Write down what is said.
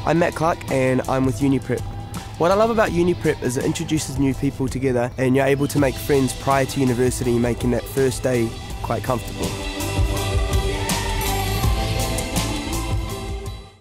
I'm Matt Clark and I'm with UniPrep. What I love about UniPrep is it introduces new people together and you're able to make friends prior to university, making that first day quite comfortable.